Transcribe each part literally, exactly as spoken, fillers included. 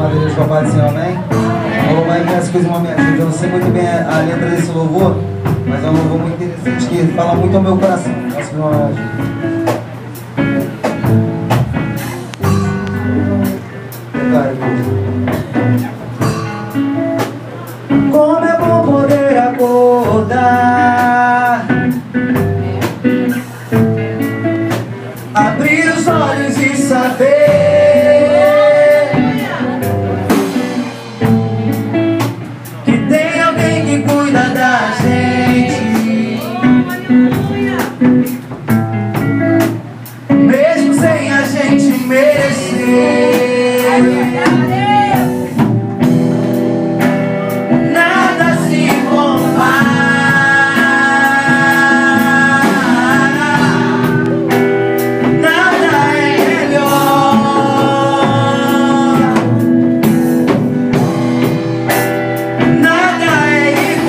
Glória a Deus, papai do Senhor, amém? Vou louvar em minhas coisas, uma minha vida. Eu não sei muito bem a, a letra desse louvor, mas é um louvor muito interessante que fala muito ao meu coração. Nossa, meu anjo. Como é bom poder acordar, abrir os olhos e saber que tem alguém que cuida da gente, mesmo sem a gente merecer. Nada se compara, nada é melhor, nada é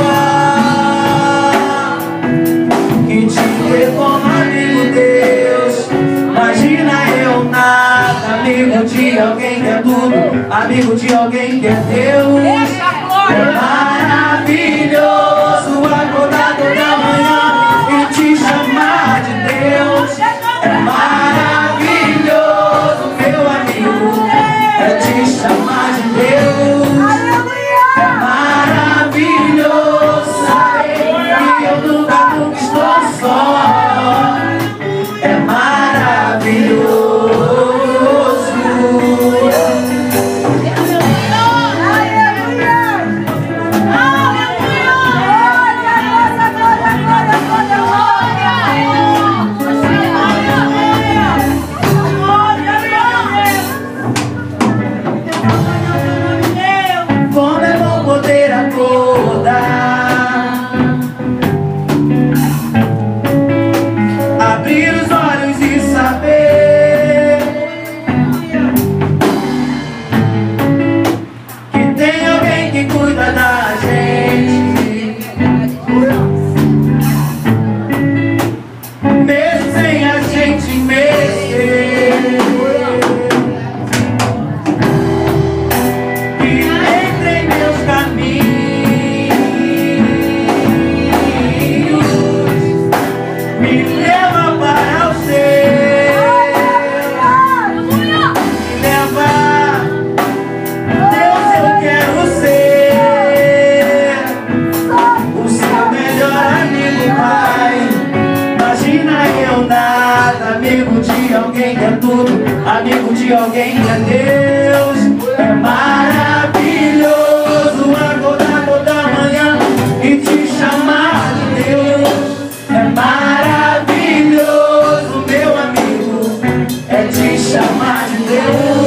igual que te ter como amigo Deus. Imagina eu nada, amigo de alguém que é tudo, amigo de alguém que é Deus. É maravilhoso acordar toda manhã e te chamar de Deus. É maravilhoso, meu amigo, é te chamar de Deus. É maravilhoso saber que eu nunca, nunca estou só. É maravilhoso. Como é bom poder acordar, abrir os olhos e saber que tem alguém que cuida da gente, mesmo sem a gente merecer. Que entra em meus caminhos, me leva para o céu, me leva, Deus, eu quero ser o seu melhor amigo, Pai. Imagina eu nada, amigo de alguém que é tudo, amigo de alguém que é Deus. É maravilhoso acordar toda manhã e te chamar de Deus. É maravilhoso, meu amigo, é te chamar de Deus.